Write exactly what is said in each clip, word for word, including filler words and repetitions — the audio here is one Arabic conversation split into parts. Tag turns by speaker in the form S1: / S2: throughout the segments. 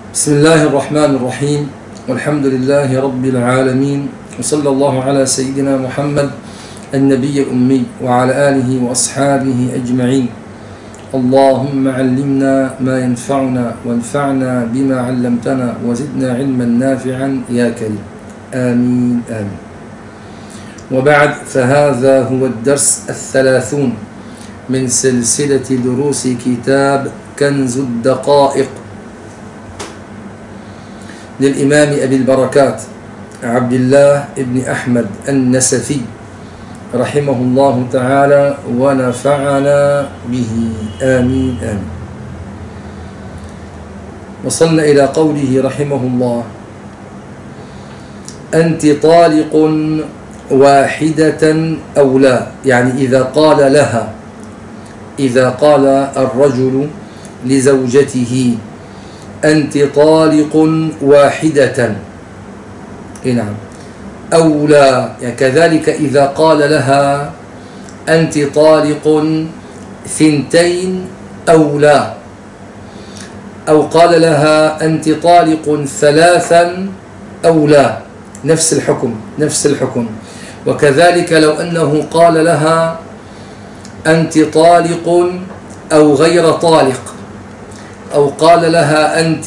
S1: بسم الله الرحمن الرحيم، والحمد لله رب العالمين، وصلى الله على سيدنا محمد النبي الأمي وعلى آله وأصحابه أجمعين. اللهم علمنا ما ينفعنا وانفعنا بما علمتنا وزدنا علما نافعا يا كريم، آمين آمين. وبعد، فهذا هو الدرس الثلاثون من سلسلة دروس كتاب كنز الدقائق للإمام أبي البركات عبد الله بن أحمد النسفي رحمه الله تعالى ونفعنا به، آمين آمين. وصلنا إلى قوله رحمه الله: أنت طالق واحدة أو لا، يعني إذا قال لها، إذا قال الرجل لزوجته أنت طالق واحدة، نعم، أو لا، يعني كذلك إذا قال لها أنت طالق ثنتين أو لا، أو قال لها أنت طالق ثلاثا أو لا، نفس الحكم نفس الحكم. وكذلك لو أنه قال لها أنت طالق أو غير طالق، أو قال لها أنت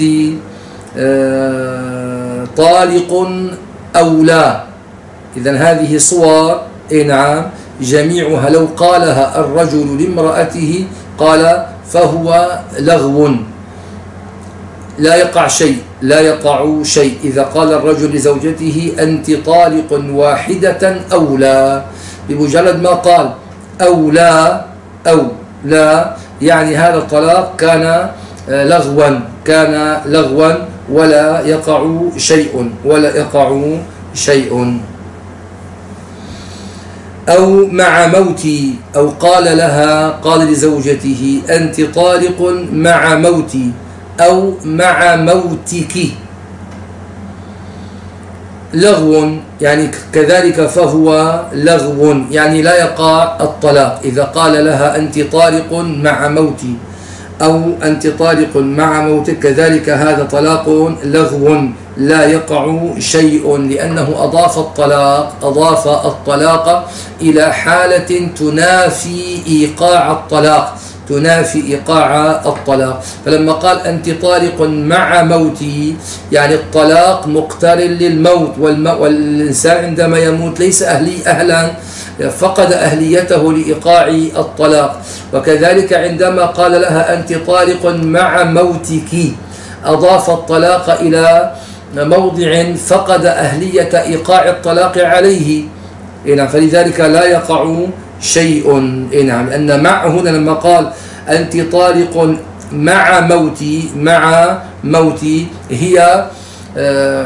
S1: طالق أو لا، إذن هذه صور، نعم، جميعها لو قالها الرجل لامرأته قال فهو لغو، لا يقع شيء لا يقع شيء إذا قال الرجل لزوجته أنت طالق واحدة أو لا، بمجرد ما قال أو لا أو لا، يعني هذا الطلاق كان لغوا كان لغوا ولا يقع شيء ولا يقع شيء. أو مع موتي، أو قال لها قال لزوجته أنت طالق مع موتي أو مع موتك، لغو، يعني كذلك فهو لغو، يعني لا يقع الطلاق إذا قال لها أنت طالق مع موتي أو أنت طالق مع موتك، كذلك هذا طلاق لغو لا يقع شيء، لأنه أضاف الطلاق أضاف الطلاق إلى حالة تنافي إيقاع الطلاق تنافي إيقاع الطلاق. فلما قال أنت طالق مع موتي، يعني الطلاق مقترن للموت، والإنسان عندما يموت ليس أهلي أهلا فقد أهليته لإيقاع الطلاق. وكذلك عندما قال لها أنت طالق مع موتك، أضاف الطلاق إلى موضع فقد أهلية إيقاع الطلاق عليه، فلذلك لا يقع شيء، نعم، لأن مع هنا لما قال أنت طالق مع موتي مع موتي هي آه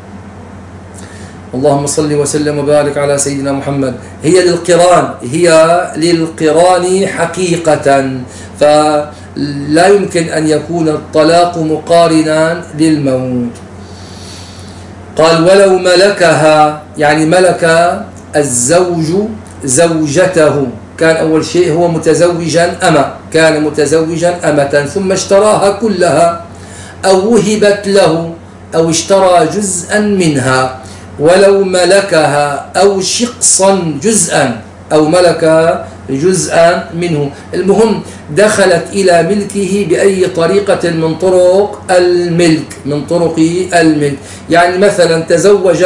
S1: اللهم صل وسلم وبارك على سيدنا محمد، هي للقران هي للقران حقيقة، فلا يمكن أن يكون الطلاق مقارنا للموت. قال ولو ملكها، يعني ملك الزوج زوجته، كان أول شيء هو متزوجا أما كان متزوجا أمة ثم اشتراها كلها، أو وهبت له أو اشترى جزءا منها، ولو ملكها أو شقصا جزءا أو ملك جزءا منه، المهم دخلت إلى ملكه بأي طريقة من طرق الملك من طرق الملك يعني مثلا تزوج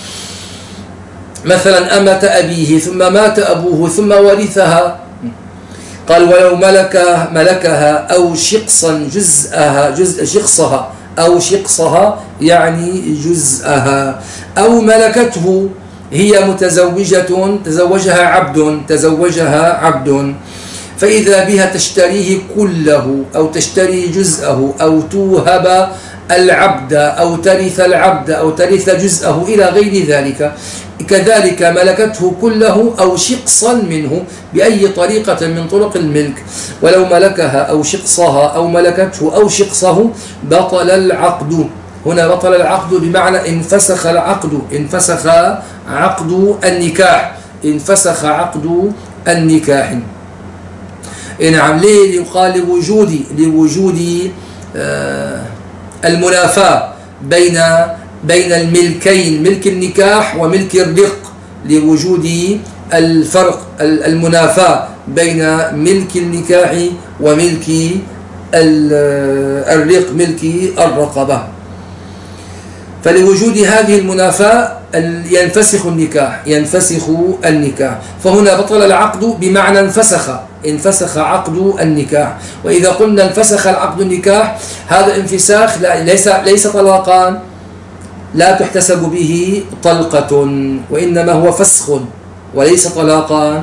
S1: مثلا أمة أبيه ثم مات أبوه ثم ورثها، قال ولو ملك ملكها أو شقصا جزءها جزء شقصها أو شقصها يعني جزءها، أو ملكته، هي متزوجة تزوجها عبد تزوجها عبد فإذا بها تشتريه كله أو تشتري جزءه أو توهب العبد أو ترث العبد أو ترث جزءه إلى غير ذلك، كذلك ملكته كله أو شقصا منه بأي طريقة من طرق الملك. ولو ملكها أو شقصها أو ملكته أو شقصه بطل العقد، هنا بطل العقد بمعنى انفسخ العقد انفسخ عقد النكاح انفسخ عقد النكاح. نعم، ليه؟ يقال لوجود لوجود آه المنافاة بين بين الملكين، ملك النكاح وملك الرق، لوجود الفرق المنافاة بين ملك النكاح وملك الرق، ملك الرقبة. فلوجود هذه المنافاة ينفسخ النكاح، ينفسخ النكاح. فهنا بطل العقد بمعنى انفسخ، انفسخ عقد النكاح. وإذا قلنا انفسخ العقد النكاح، هذا انفساخ ليس ليس طلاقان، لا تحتسب به طلقة، وإنما هو فسخ وليس طلاقان.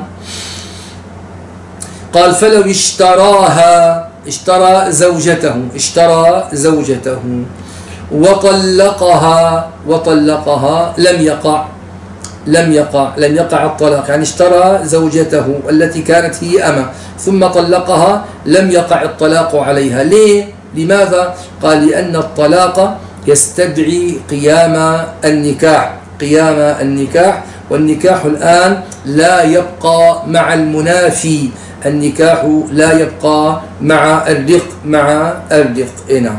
S1: قال فلو اشتراها، اشترى زوجته، اشترى زوجته وطلقها، وطلقها لم يقع، لم يقع لم يقع الطلاق. يعني اشترى زوجته التي كانت هي أمة ثم طلقها، لم يقع الطلاق عليها. ليه؟ لماذا؟ قال لأن الطلاق يستدعي قيام النكاح، قيام النكاح، والنكاح الآن لا يبقى مع المنافي، النكاح لا يبقى مع الرق، مع الرق. نعم.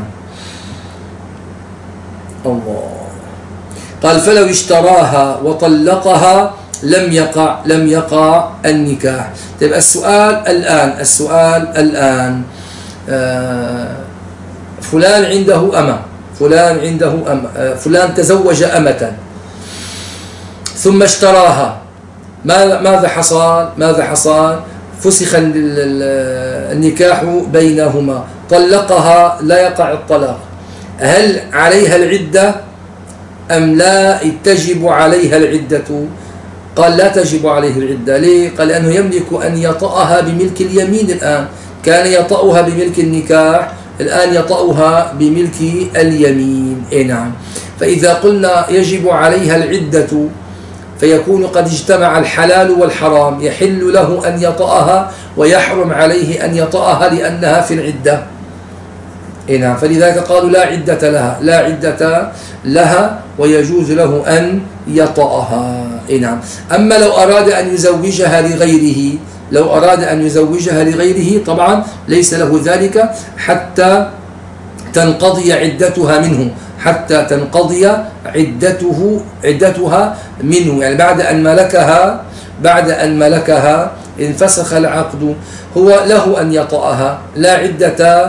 S1: الله. قال فلو اشتراها وطلقها لم يقع، لم يقع النكاح. طيب السؤال الآن، السؤال الآن آه فلان عنده أمة، فلان عنده أمة، آه فلان تزوج أمة ثم اشتراها، ماذا ماذا حصل؟ ماذا حصل؟ فسخ النكاح بينهما، طلقها، لا يقع الطلاق. هل عليها العدة أم لا تجب عليها العدة؟ قال لا تجب عليه العدة. ليه؟ قال لأنه يملك أن يطأها بملك اليمين. الآن كان يطأها بملك النكاح، الآن يطأها بملك اليمين. إيه نعم. فإذا قلنا يجب عليها العدة فيكون قد اجتمع الحلال والحرام، يحل له أن يطأها ويحرم عليه أن يطأها لأنها في العدة. إيه نعم. فلذلك قالوا لا عدة لها، لا عدة لها ويجوز له أن يطأها. إيه نعم. أما لو أراد أن يزوجها لغيره، لو أراد أن يزوجها لغيره طبعا ليس له ذلك حتى تنقضي عدتها منه، حتى تنقضي عدته عدتها منه، يعني بعد أن ملكها، بعد أن ملكها انفسخ العقد، هو له أن يطأها، لا عدة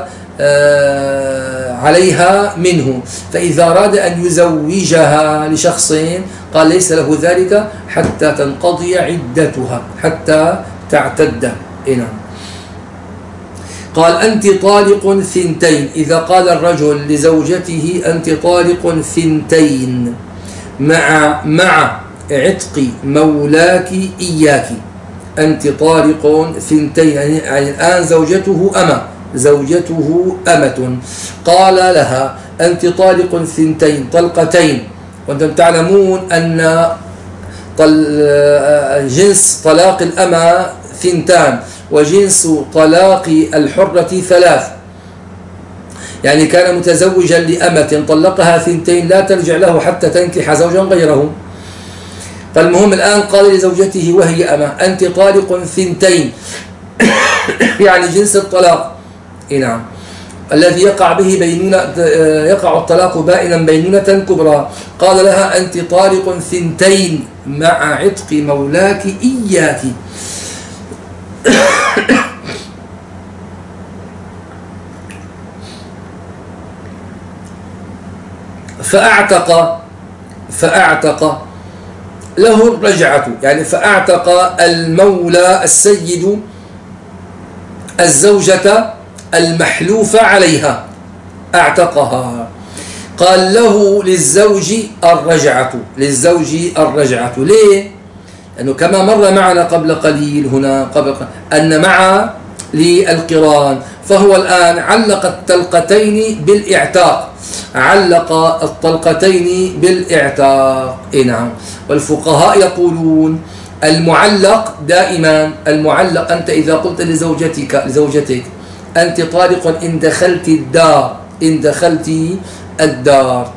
S1: عليها منه. فإذا أراد أن يزوجها لشخص قال ليس له ذلك حتى تنقضي عدتها، حتى تعتد. نعم. قال أنت طالق ثنتين، إذا قال الرجل لزوجته أنت طالق ثنتين مع مع عتق مولاك إياك، أنت طالق ثنتين، يعني الآن زوجته أمة، زوجته أمة، قال لها أنت طالق ثنتين، طلقتين. وأنتم تعلمون أن جنس طلاق الأمة ثنتان وجنس طلاق الحرة ثلاث. يعني كان متزوجا لأمة طلقها ثنتين لا ترجع له حتى تنكح زوجا غيره. فالمهم الآن قال لزوجته وهي أمة أنت طالق ثنتين يعني جنس الطلاق. نعم. الذي يقع به بينونة، يقع الطلاق بائنا بينونة كبرى. قال لها أنت طالق ثنتين مع عتق مولاك إياك. فأعتق فأعتق له الرجعة، يعني فأعتق المولى السيد الزوجة المحلوف عليها، أعتقها. قال له للزوج الرجعة، للزوج الرجعة. ليه؟ لأنه كما مر معنا قبل قليل هنا قبل قليل أن مع للقران، فهو الآن علق الطلقتين بالإعتاق، علق الطلقتين بالإعتاق. نعم. والفقهاء يقولون المعلق دائما، المعلق أنت إذا قلت لزوجتك لزوجتك أنت طالق إن دخلت الدار، إن دخلت الدار،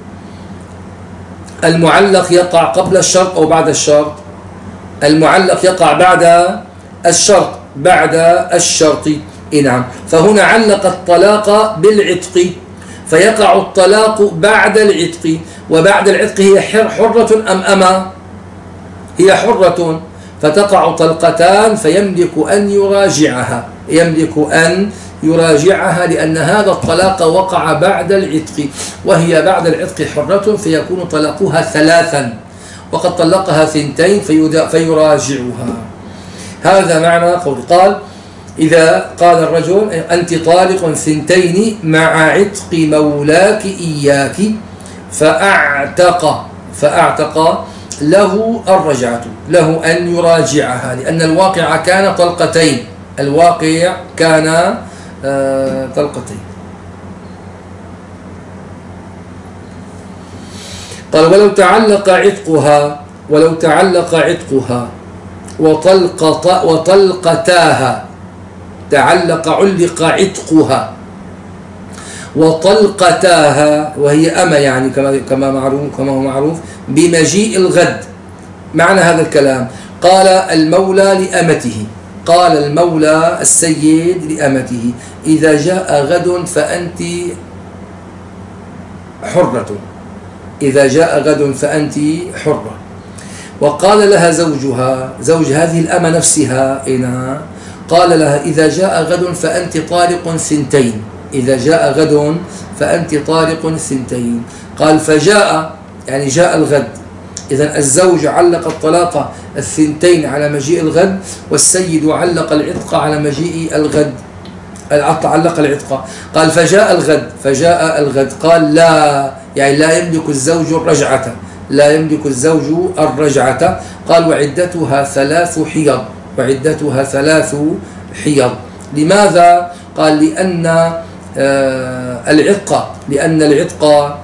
S1: المعلق يقع قبل الشرط أو بعد الشرط؟ المعلق يقع بعد الشرط، بعد الشرط. نعم. فهنا علق الطلاق بالعتق، فيقع الطلاق بعد العتق. وبعد العتق هي حرة أم أما؟ هي حرة، فتقع طلقتان فيملك أن يراجعها، يملك أن يراجعها لأن هذا الطلاق وقع بعد العتق، وهي بعد العتق حرة فيكون طلاقها ثلاثا، وقد طلقها ثنتين فيراجعها. هذا معنى قول. قال إذا قال الرجل أنت طالق ثنتين مع عتق مولاك إياك فأعتق فأعتق له الرجعة، له أن يراجعها، لأن الواقع كان طلقتين، الواقع كان آه طلقتين. قال ولو تعلق عتقها ولو تعلق عتقها وطلقت وطلقتاها، تعلق علق عتقها وطلقتاها وهي أما، يعني كما كما معروف كما هو معروف بمجيء الغد. معنى هذا الكلام قال المولى لأمته، قال المولى السيد لأمته إذا جاء غد فأنت حرة، إذا جاء غد فأنت حرة. وقال لها زوجها، زوج هذه الأمة نفسها إنا قال لها إذا جاء غد فأنت طالق ثنتين، إذا جاء غد فأنت طالق ثنتين. قال فجاء يعني جاء الغد، إذن الزوج علق الطلاق الثنتين على مجيء الغد، والسيد علق العتق على مجيء الغد، علق العتق. قال فجاء الغد، فجاء الغد قال لا، يعني لا يملك الزوج الرجعة، لا يملك الزوج الرجعة. قال وعدتها ثلاث حيض، وعدتها ثلاث حيض. لماذا؟ قال لأن آه العتق لأن العتق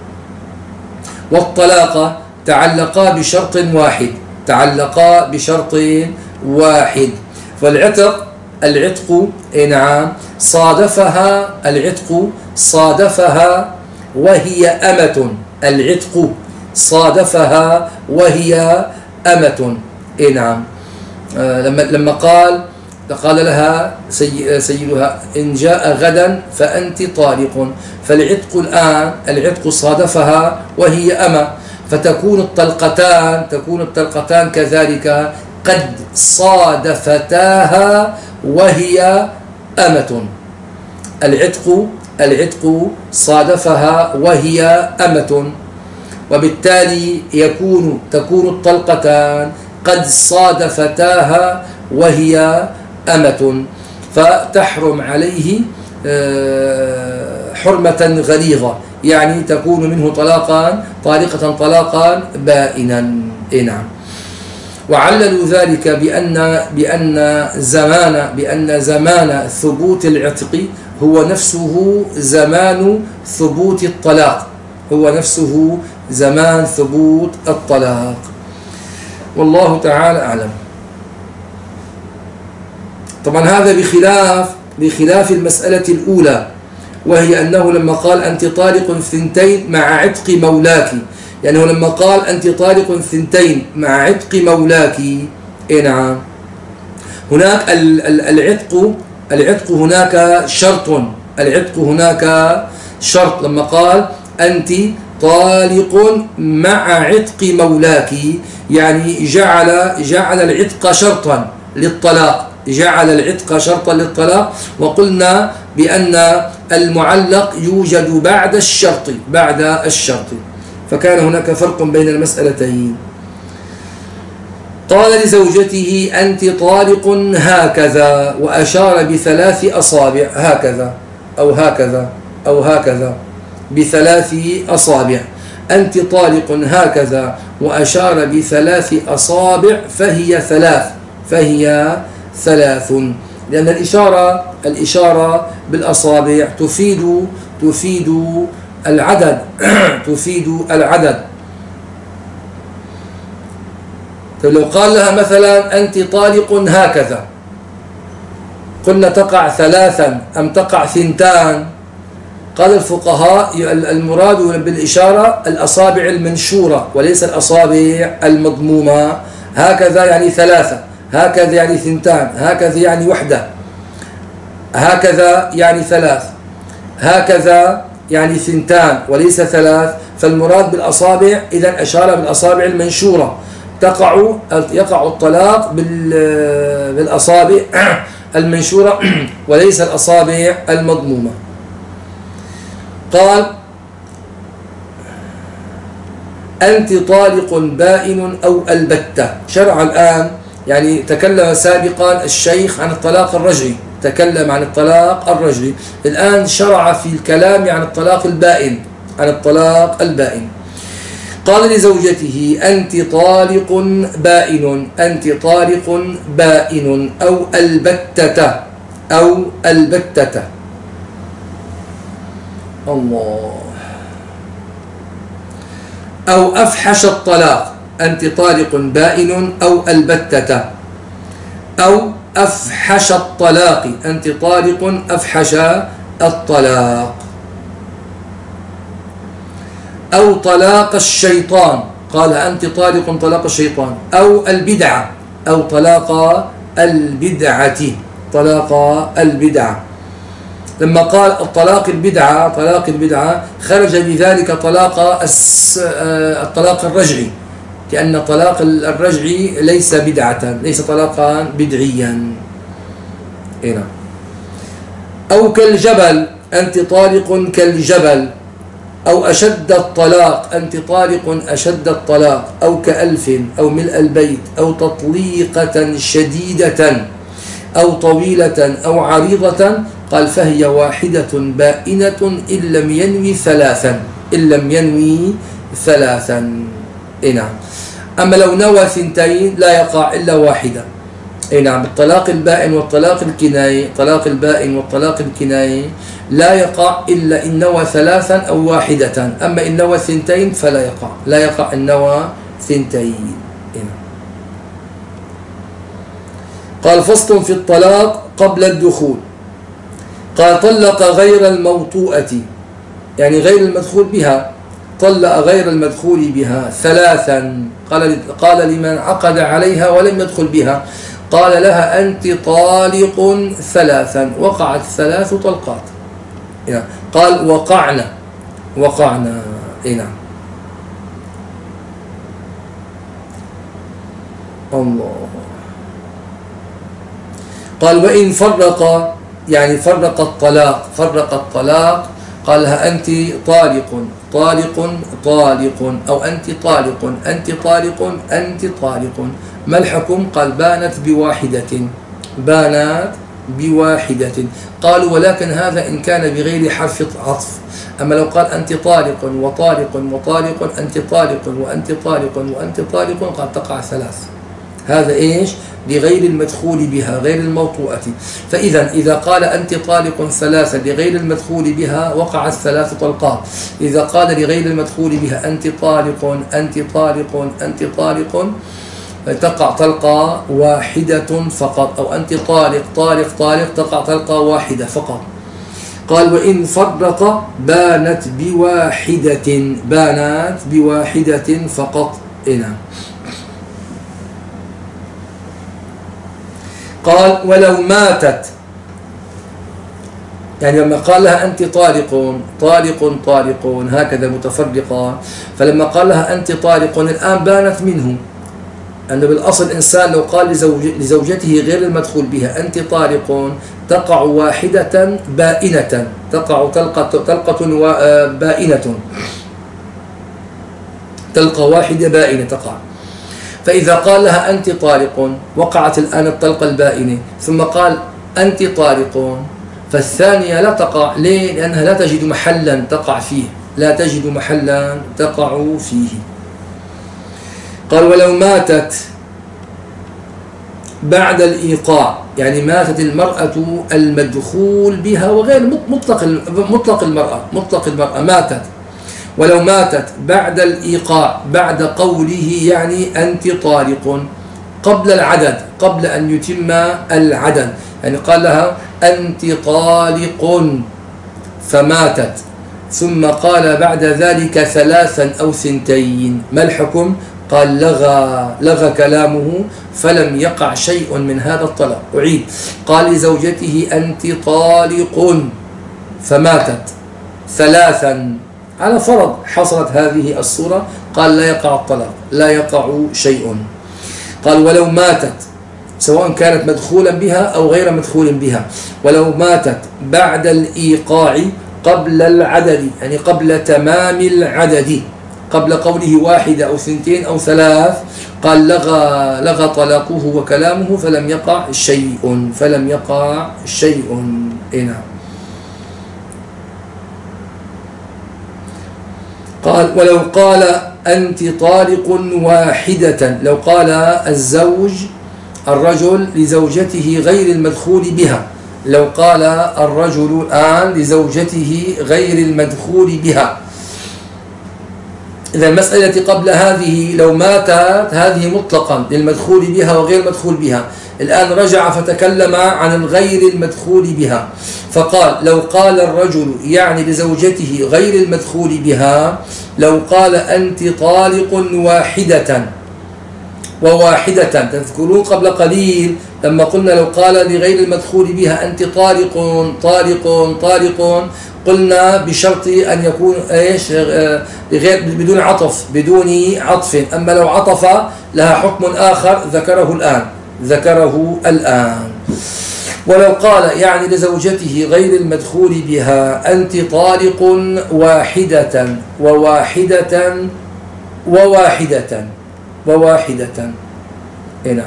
S1: والطلاق تعلقا بشرط واحد، تعلقا بشرط واحد. فالعتق العتق نعم صادفها، العتق صادفها وهي أمة، العتق صادفها وهي أمة. نعم آه لما لما قال قال لها سي سيدها إن جاء غدا فأنت طالق، فالعتق الآن العتق صادفها وهي أمة، فتكون الطلقتان تكون الطلقتان كذلك قد صادفتاها وهي أمة. العتق العتق صادفها وهي أمة، وبالتالي يكون تكون الطلقتان قد صادفتاها وهي أمة، فتحرم عليه حرمة غليظة، يعني تكون منه طلاقا طالقة طلاقا بائنا. نعم. وعللوا ذلك بأن بأن زمان بأن زمان ثبوت العتق هو نفسه زمان ثبوت الطلاق، هو نفسه زمان ثبوت الطلاق. والله تعالى أعلم. طبعا هذا بخلاف بخلاف المسألة الأولى، وهي أنه لما قال أنت طالق ثنتين مع عتق مولاك، يعني هو لما قال أنت طالق ثنتين مع عتق مولاك. نعم. هناك العتق العتق هناك شرط، العتق هناك شرط. لما قال أنت طالق مع عتق مولاك، يعني جعل جعل العتق شرطا للطلاق، جعل العتق شرطا للطلاق. وقلنا بأن المعلق يوجد بعد الشرط، بعد الشرط، فكان هناك فرق بين المسألتين. قال لزوجته أنت طالق هكذا، وأشار بثلاث أصابع، هكذا أو هكذا أو هكذا بثلاث أصابع. أنت طالق هكذا وأشار بثلاث أصابع فهي ثلاث، فهي ثلاث، لأن الإشارة الإشارة بالأصابع تفيد تفيد العدد تفيد العدد. فلو قال لها مثلا أنت طالق هكذا، قلنا تقع ثلاثا أم تقع ثنتان؟ قال الفقهاء المراد بالإشارة الأصابع المنشورة وليس الأصابع المضمومة. هكذا يعني ثلاثة، هكذا يعني ثنتان، هكذا يعني وحدة، هكذا يعني ثلاث، هكذا يعني ثنتان وليس ثلاث، فالمراد بالأصابع إذا أشار بالأصابع المنشورة، تقع يقع الطلاق بالأصابع المنشورة وليس الأصابع المضمومة. قال أنت طالق بائن أو البتة. شرع الآن، يعني تكلم سابقا الشيخ عن الطلاق الرجعي، تكلم عن الطلاق الرجعي، الآن شرع في الكلام عن الطلاق البائن، عن الطلاق البائن. قال لزوجته أنت طالق بائن، أنت طالق بائن أو البتة، أو البتة. الله. أو أفحش الطلاق، أنت طالق بائن أو البتة، أو أفحش الطلاق، أنت طالق أفحش الطلاق. أو طلاق الشيطان، قال أنت طالق طلاق الشيطان. أو البدعة، أو طلاق البدعة، طلاق البدعة. لما قال الطلاق البدعة، طلاق البدعة خرج بذلك طلاق الطلاق الرجعي، لأن طلاق الرجعي ليس بدعة، ليس طلاقا بدعيا. هنا. أو كالجبل، أنت طالق كالجبل. أو أشد الطلاق، أنت طالق أشد الطلاق. أو كألف، أو ملء البيت. أو تطليقة شديدة، أو طويلة، أو عريضة. قال فهي واحدة بائنة إن لم ينوي ثلاثا، إن لم ينوي ثلاثا. نعم. أما لو نوى ثنتين لا يقع إلا واحدة. نعم. الطلاق البائن والطلاق الكنايي، طلاق البائن والطلاق الكنايي لا يقع إلا إن نوى ثلاثا أو واحدة. أما إن نوى ثنتين فلا يقع، لا يقع إن نوى ثنتين. قال فصل في الطلاق قبل الدخول. قال طلق غير الموطوءة، يعني غير المدخول بها، طلق غير المدخول بها ثلاثا. قال قال لمن عقد عليها ولم يدخل بها، قال لها أنت طالق ثلاثا. وقعت ثلاث طلقات. قال وقعنا، وقعنا. نعم. الله. قال وإن فرق، يعني فرق الطلاق، فرق الطلاق، قال لها أنت طالق طالق طالق، أو أنت طالق أنت طالق أنت طالق. ما الحكم؟ قال بانت بواحدة، بانت بواحدة. قالوا ولكن هذا إن كان بغير حرف عطف. أما لو قال أنت طالق وطالق وطالق، أنت طالق وأنت طالق وأنت طالق، قال تقع ثلاث. هذا إيش؟ لغير المدخول بها، غير الموطوءة. فإذا إذا قال أنت طالق ثلاثة لغير المدخول بها وقعت ثلاث طلقات. إذا قال لغير المدخول بها أنت طالق أنت طالق أنت طالق، تقع طلقة واحدة فقط. أو أنت طالق طالق طالق، تقع طلقة واحدة فقط. قال وإن فرق بانت بواحدة، بانت بواحدة فقط. نعم. قال ولو ماتت، يعني لما قال لها أنت طالق طالق طالق هكذا متفرقة، فلما قال لها أنت طالق الآن بانت منه أنه بالأصل الإنسان لو قال لزوج لزوجته غير المدخول بها أنت طالق، تقع واحدة بائنة، تقع طلقة طلقة بائنة، طلقة واحدة بائنة تقع. فإذا قال لها أنت طالق وقعت الآن الطلقة البائنة، ثم قال أنت طالق، فالثانية لا تقع. ليه؟ لأنها لا تجد محلا تقع فيه، لا تجد محلا تقع فيه. قال ولو ماتت بعد الإيقاع، يعني ماتت المرأة المدخول بها وغير مطلق مطلق المرأة، مطلق المرأة ماتت، ولو ماتت بعد الإيقاع، بعد قوله يعني أنت طالق، قبل العدد، قبل أن يتم العدد، يعني قال لها أنت طالق فماتت، ثم قال بعد ذلك ثلاثا أو ثنتين، ما الحكم؟ قال لغى لغى كلامه فلم يقع شيء من هذا الطلاق. أعيد. قال لزوجته أنت طالق فماتت، ثلاثا، على فرض حصلت هذه الصورة قال لا يقع الطلاق، لا يقع شيء. قال ولو ماتت، سواء كانت مدخولا بها أو غير مدخول بها، ولو ماتت بعد الإيقاع قبل العدد، يعني قبل تمام العدد، قبل قوله واحدة أو ثنتين أو ثلاث، قال لغى, لغى طلاقه وكلامه فلم يقع شيء، فلم يقع شيء. إنا. قال ولو قال أنت طالق واحدة، لو قال الزوج الرجل لزوجته غير المدخول بها، لو قال الرجل الآن لزوجته غير المدخول بها، إذا المسألة قبل هذه لو ماتت هذه مطلقا للمدخول بها وغير المدخول بها، الآن رجع فتكلم عن الغير المدخول بها، فقال لو قال الرجل يعني لزوجته غير المدخول بها، لو قال أنت طالق واحدة وواحدة، تذكرون قبل قليل لما قلنا لو قال لغير المدخول بها أنت طالق طالق طالق، قلنا بشرط أن يكون إيش غير بدون عطف، بدون عطف، أما لو عطف لها حكم آخر ذكره الآن ذكره الآن. ولو قال يعني لزوجته غير المدخول بها أنت طالق واحدة وواحدة وواحدة وواحدة، نعم.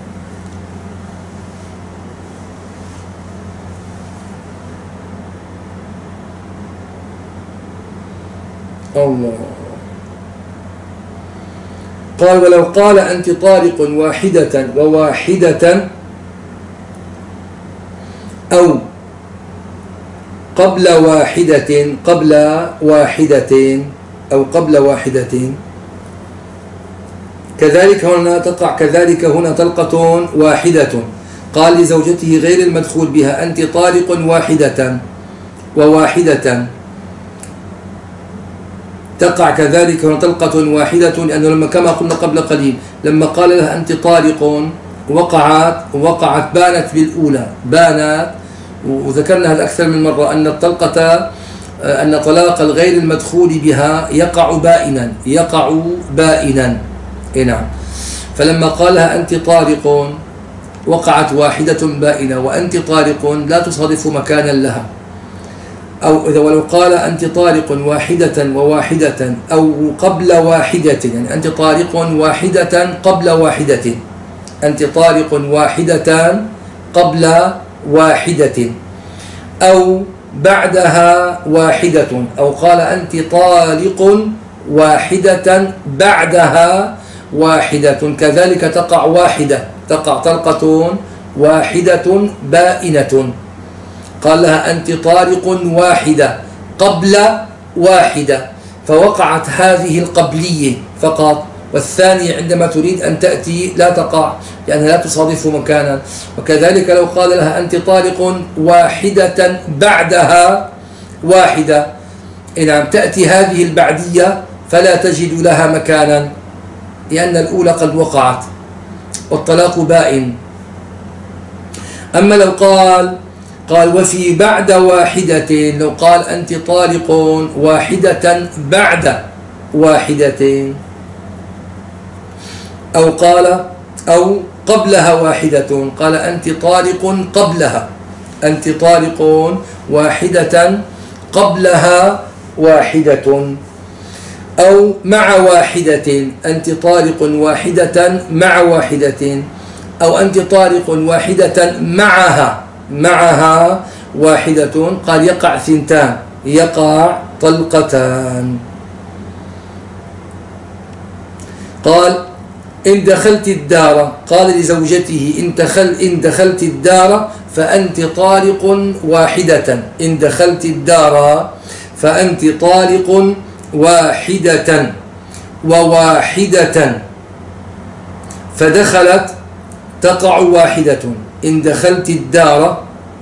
S1: الله. قال ولو قال أنت طالق واحدة وواحدة أو قبل واحدة قبل واحدة أو قبل واحدة، كذلك هنا تقع كذلك هنا طلقة واحدة، قال لزوجته غير المدخول بها أنت طالق واحدة وواحدة، تقع كذلك هنا طلقة واحدة، لأنه لما كما قلنا قبل قليل لما قال لها أنت طالق وقعت وقعت بانت بالأولى، بانت، وذكرنا هذا أكثر من مرة أن الطلقة أن طلاق الغير المدخول بها يقع بائنا، يقع بائنا، نعم. فلما قالها أنت طالق وقعت واحدة بائنة وأنت طالق لا تصادف مكانا لها، أو إذا ولو قال أنت طالق واحدة وواحدة أو قبل واحدة، يعني أنت طالق واحدة قبل واحدة، أنت طالق واحدة قبل واحدة أو بعدها واحدة، أو قال أنت طالق واحدة بعدها واحدة، كذلك تقع واحدة، تقع طلقة واحدة بائنة، قال لها أنت طالق واحدة قبل واحدة، فوقعت هذه القبلية فقط، والثانية عندما تريد أن تأتي لا تقع لأنها لا تصادف مكانا. وكذلك لو قال لها أنت طالق واحدة بعدها واحدة، نعم، تأتي هذه البعدية فلا تجد لها مكانا لأن الأولى قد وقعت والطلاق بائن. أما لو قال قال وفي بعد واحدة، لو قال أنت طالق واحدة بعد واحدة، أو قال أو قبلها واحدة، قال أنت طالق قبلها، أنت طالق واحدة قبلها واحدة، أو مع واحدة، أنت طالق واحدة مع واحدة، أو أنت طالق واحدة معها معها واحدة، قال يقع ثنتان، يقع طلقتان. قال إن دخلت الدار، قال لزوجته إن, دخل إن دخلت الدار فأنت طالق واحدة، إن دخلت الدار فأنت طالق واحدة وواحدة، فدخلت تقع واحدة، إن دخلت الدار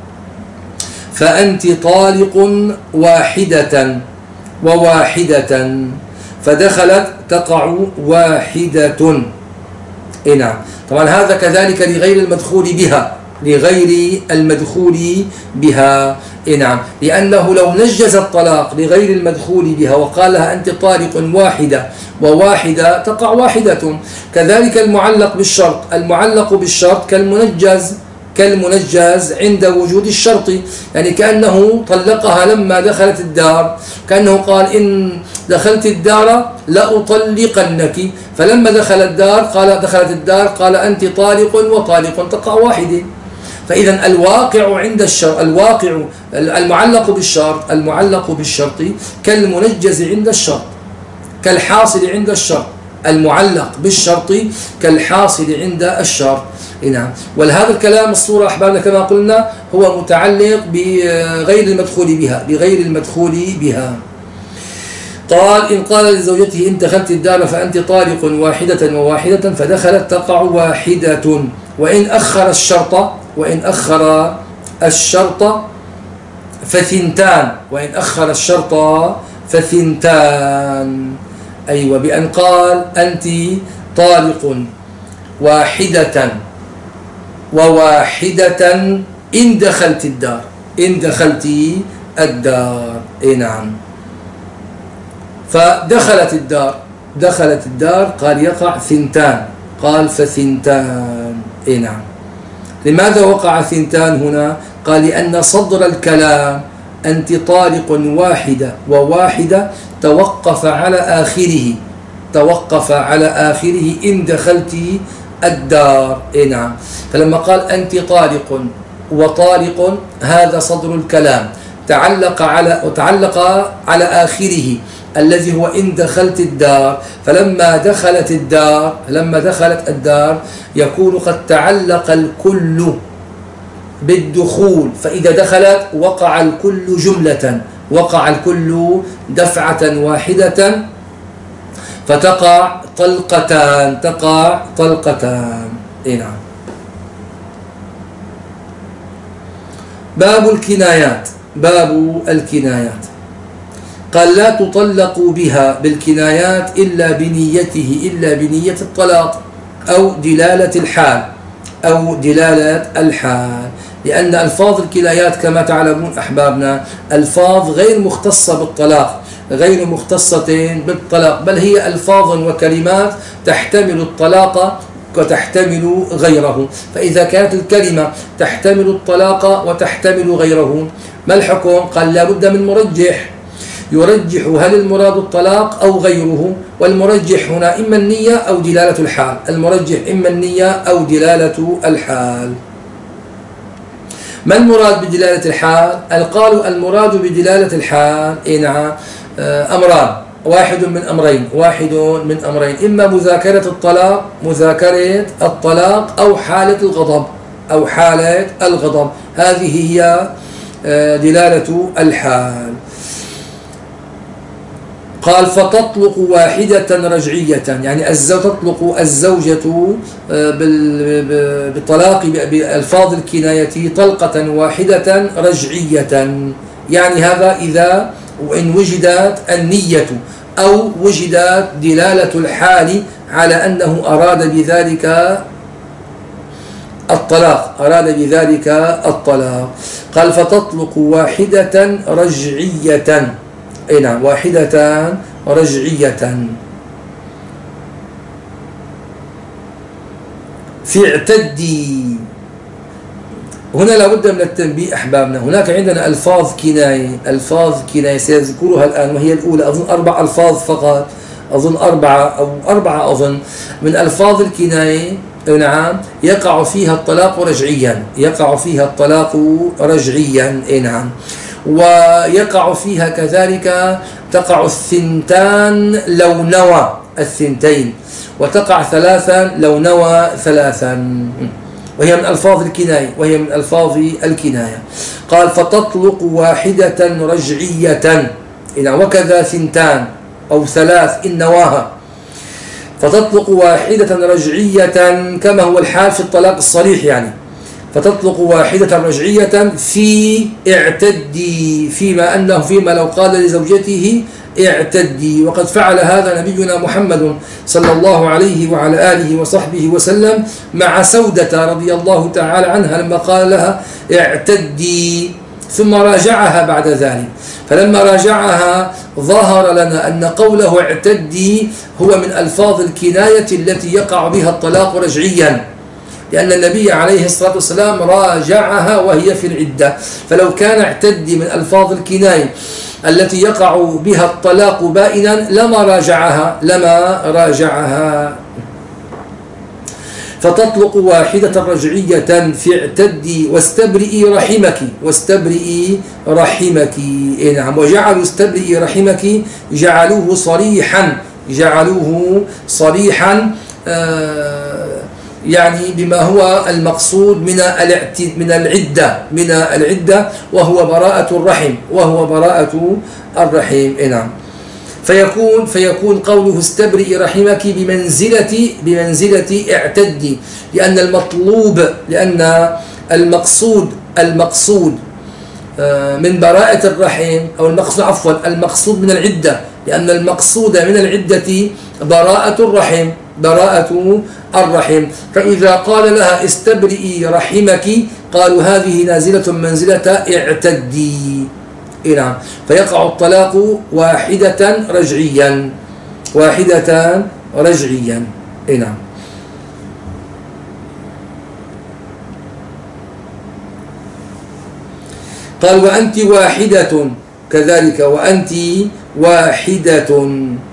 S1: فأنت طالق واحدة وواحدة، فدخلت تقع واحدة، نعم. طبعا هذا كذلك لغير المدخول بها، لغير المدخول بها. نعم، لأنه لو نجز الطلاق لغير المدخول بها وقال لها أنت طالق واحدة وواحدة تقع واحدة. كذلك المعلق بالشرط، المعلق بالشرط كالمنجز كالمنجز عند وجود الشرط، يعني كأنه طلقها لما دخلت الدار، كأنه قال إن دخلت الدار لأطلقنك، فلما دخل الدار قال دخلت الدار قال أنت طالق وطالق تقع واحدة. فإذا الواقع عند الشرط، الواقع المعلق بالشرط المعلق بالشرط كالمنجز عند الشرط، كالحاصل عند الشرط. المعلق بالشرط كالحاصل عند الشرط. نعم، ولهذا الكلام الصورة أحبابنا كما قلنا هو متعلق بغير المدخول بها، بغير المدخول بها. قال إن قال لزوجته إن دخلت الدار فأنت طالق واحدة وواحدة فدخلت تقع واحدة. وإن أخر الشرط وإن أخر الشرط فثنتان وإن أخر الشرط فثنتان أيوة، بأن قال أنت طالق واحدة وواحدة إن دخلت الدار إن دخلت الدار. إيه نعم، فدخلت الدار دخلت الدار قال يقع ثنتان، قال فثنتان. إيه نعم، لماذا وقع ثنتان هنا؟ قال لأن صدر الكلام أنت طالق واحدة وواحدة توقف على آخره توقف على آخره إن دخلت الدار. إيه نعم، فلما قال أنت طالق وطالق هذا صدر الكلام تعلق على وتعلق على آخره الذي هو إن دخلت الدار، فلما دخلت الدار لما دخلت الدار يكون قد تعلق الكل بالدخول، فإذا دخلت وقع الكل جملة وقع الكل دفعة واحدة فتقع طلقتان تقع طلقتان. إيه نعم. باب الكنايات باب الكنايات قال لا تطلق بها بالكنايات إلا بنيته إلا بنية الطلاق أو دلالة الحال أو دلالة الحال، لأن ألفاظ الكنايات كما تعلمون أحبابنا ألفاظ غير مختصة بالطلاق غير مختصة بالطلاق، بل هي ألفاظ وكلمات تحتمل الطلاق وتحتمل غيره. فإذا كانت الكلمة تحتمل الطلاق وتحتمل غيره ما الحكم؟ قال لا بد من مرجح يرجح هل المراد الطلاق أو غيره، والمرجح هنا إما النية أو دلالة الحال المرجح إما النية أو دلالة الحال. ما المراد بدلالة الحال؟ قالوا المراد بدلالة الحال إيه نعم أمران، واحد من أمرين واحد من أمرين إما مذاكرة الطلاق مذاكرة الطلاق أو حالة الغضب أو حالة الغضب، هذه هي دلالة الحال. قال فتطلق واحدة رجعية، يعني الزوجة تطلق الزوجة بالطلاق بألفاظ الكناية طلقة واحدة رجعية، يعني هذا إذا وإن وجدت النية أو وجدت دلالة الحال على أنه أراد بذلك الطلاق أراد بذلك الطلاق. قال فتطلق واحدة رجعية أي نعم واحدة رجعية في اعتدي. هنا لابد من التنبيه أحبابنا، هناك عندنا ألفاظ كناية ألفاظ كناية سيذكرها الآن، وهي الأولى أظن أربع ألفاظ فقط أظن أربعة أو أربعة أظن من ألفاظ الكناية نعم يقع فيها الطلاق رجعيا يقع فيها الطلاق رجعيا أي نعم، ويقع فيها كذلك تقع الثنتان لو نوى الثنتين، وتقع ثلاثا لو نوى ثلاثا، وهي من ألفاظ الكناية وهي من ألفاظ الكناية. قال فتطلق واحدة رجعية وكذا ثنتان أو ثلاث إن نواها، فتطلق واحدة رجعية كما هو الحال في الطلاق الصريح، يعني فتطلق واحدة رجعية في اعتدي، فيما أنه فيما لو قال لزوجته اعتدي. وقد فعل هذا نبينا محمد صلى الله عليه وعلى آله وصحبه وسلم مع سودة رضي الله تعالى عنها لما قال لها اعتدي، ثم راجعها بعد ذلك. فلما راجعها ظهر لنا أن قوله اعتدي هو من ألفاظ الكناية التي يقع بها الطلاق رجعيا، لأن النبي عليه الصلاة والسلام راجعها وهي في العدة. فلو كان اعتدي من ألفاظ الكناية التي يقع بها الطلاق بائنا لما راجعها لما راجعها فتطلق واحدة رجعية في اعتدي واستبرئي رحمك واستبرئي رحمك. إيه نعم. وجعلوا استبرئي رحمك جعلوه صريحا جعلوه صريحا آه يعني بما هو المقصود من من العدة من العدة وهو براءة الرحم وهو براءة الرحم. إيه نعم. فيكون فيكون قوله استبرئي رحمك بمنزلة بمنزلة اعتدي، لأن المطلوب لأن المقصود المقصود من براءة الرحم أو المقصود عفوا المقصود من العدة، لأن المقصود من العدة براءة الرحم براءة الرحم. فإذا قال لها استبرئي رحمك قالوا هذه نازلة منزلة اعتدي. نعم. فيقع الطلاق واحدة رجعيا واحدة رجعيا. نعم. قال وأنت واحدة كذلك وأنت واحدة.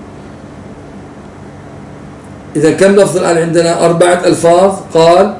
S1: إذا كم لفظ الآن عندنا؟ أربعة ألفاظ. قال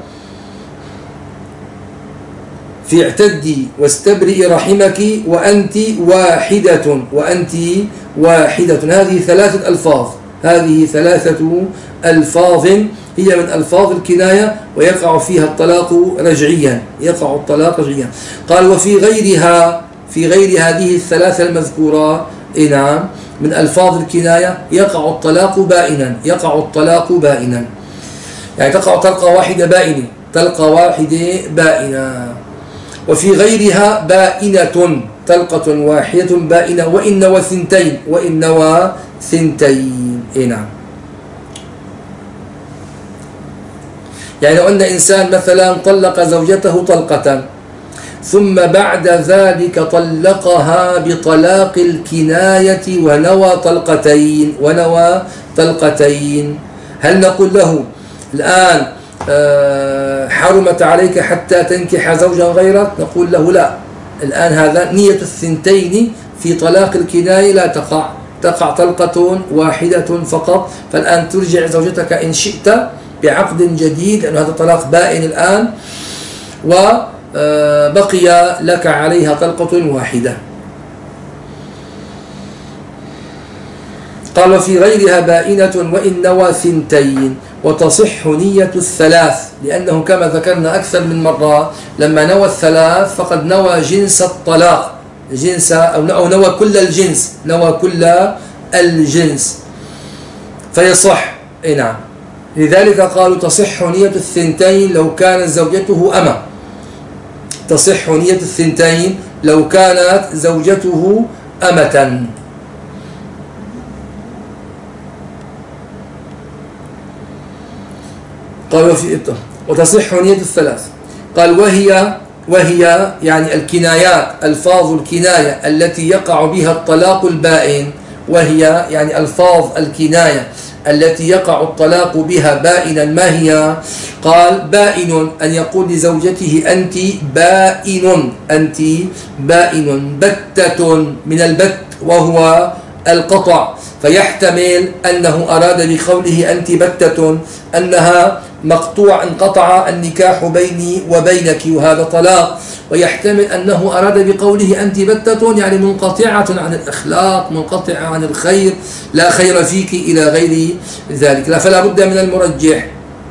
S1: في اعتدي واستبرئي رحمك وأنت واحدة وأنت واحدة. هذه ثلاثة ألفاظ هذه ثلاثة ألفاظ هي من ألفاظ الكناية ويقع فيها الطلاق رجعيا يقع الطلاق رجعيا. قال وفي غيرها في غير هذه الثلاثة المذكورة نعم من ألفاظ الكناية يقع الطلاق بائنا يقع الطلاق بائنا يعني تقع طلقة واحدة بائنة طلقة واحدة بائنة. وفي غيرها بائنة طلقة واحدة بائنة وإن وثنتين وإن وثنتين. نعم. يعني لو أن إنسان مثلا طلق زوجته طلقة ثم بعد ذلك طلقها بطلاق الكناية ونوى طلقتين ونوى طلقتين هل نقول له الآن حرمت عليك حتى تنكح زوجا غيرك؟ نقول له لا، الآن هذا نية الثنتين في طلاق الكناية لا تقع تقع طلقة واحدة فقط. فالآن ترجع زوجتك إن شئت بعقد جديد لأن هذا طلاق بائن الآن وبقي لك عليها طلقة واحدة. قال وفي غيرها بائنة وإن نوى ثنتين وتصح نية الثلاث لأنه كما ذكرنا أكثر من مرة لما نوى الثلاث فقد نوى جنس الطلاق جنس أو نوى كل الجنس نوى كل الجنس فيصح. نعم. لذلك قالوا تصح نية الثنتين لو كانت زوجته أمة تصح نية الثنتين لو كانت زوجته أمة. قال وتصح نية الثلاث. قال وهي وهي يعني الكنايات ألفاظ الكناية التي يقع بها الطلاق البائن وهي يعني ألفاظ الكناية التي يقع الطلاق بها بائنا ما هي؟ قال بائن أن يقول لزوجته أنت بائن أنت بائن بتة من البت وهو القطع فيحتمل أنه أراد بقوله أنت بتة أنها مقطوع انقطع النكاح بيني وبينك وهذا طلاق، ويحتمل أنه أراد بقوله أنت بتة يعني منقطعة عن الأخلاق منقطعة عن الخير لا خير فيك إلى غير ذلك. لا فلا بد من المرجح.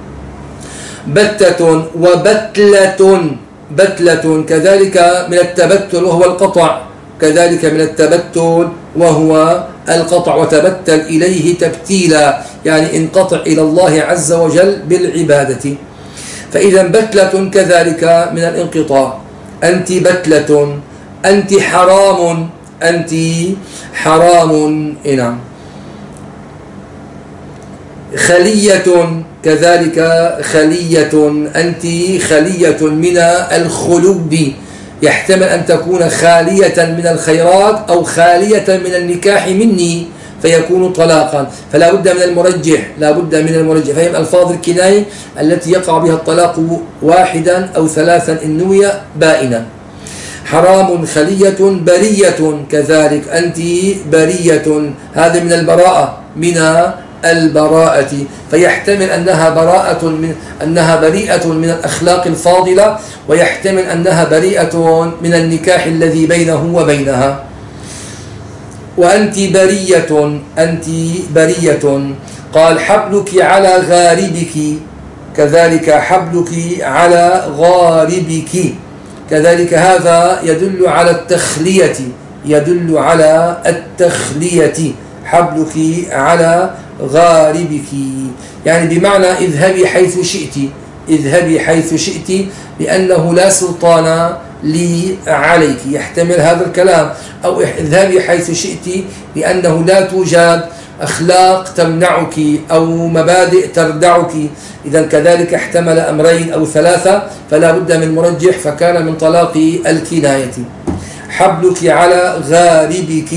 S1: بتة وبتلة بتلة كذلك من التبتل وهو القطع كذلك من التبتل وهو القطع وتبتل إليه تبتيلا يعني انقطع إلى الله عز وجل بالعبادة. فإذا بتلة كذلك من الانقطاع. أنت بتلة أنت حرام أنت حرام. نعم. خلية كذلك، خلية أنت خلية من الخلود، يحتمل أن تكون خالية من الخيرات أو خالية من النكاح مني فيكون طلاقا، فلا بد من المرجح، لا بد من المرجح، فهم ألفاظ الكناية التي يقع بها الطلاق واحدا أو ثلاثا إن نوي بائنا. حرام خلية برية كذلك، أنت برية، هذا من البراءة، من البراءة، فيحتمل أنها براءة من أنها بريئة من الأخلاق الفاضلة، ويحتمل أنها بريئة من النكاح الذي بينه وبينها. وأنت برية، أنت برية. قال حبلك على غاربك كذلك، حبلك على غاربك كذلك، هذا يدل على التخلية، يدل على التخلية. حبلك على غاربك يعني بمعنى اذهبي حيث شئت، اذهبي حيث شئت لأنه لا سلطان لي عليك، يحتمل هذا الكلام. أو اذهبي حيث شئت لأنه لا توجد أخلاق تمنعك أو مبادئ تردعك. إذا كذلك احتمل أمرين أو ثلاثة، فلا بد من مرجح، فكان من طلاق الكناية. حبلك على غاربك.